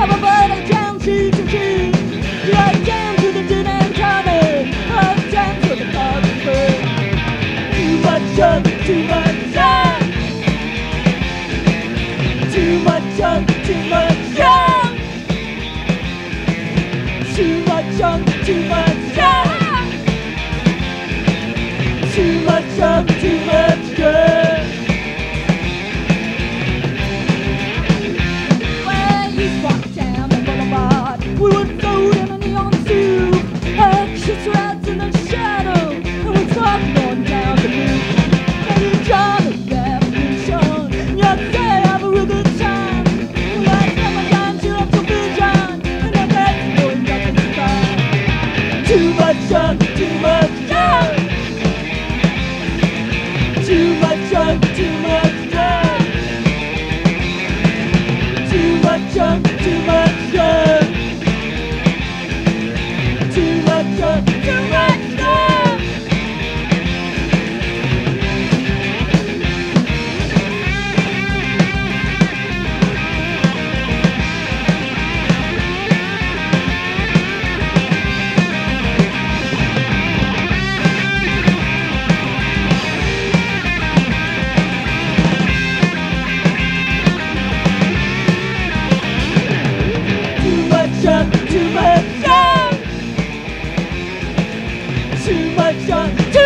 I'm a bird down to the tree. Right down to the din and Tommy. Up down to the garden bird. Too much junk, too much junk. Too much junk, too much junk. Too much junk, too much junk. Too much junk, too much junk. Well, you walked down the boulevard. We would float in a neon suit. Kiss rats in the shadow. And we'd start going down the moon. And you draw the revolution. You say have a real good time. Last time I got you up to vision. And I bet going back in the sky. Too much junk, too much junk. Too much junk, too much junk. Too much junk, too much junk. Too much junk, too much junk. Too much junk, too much junk.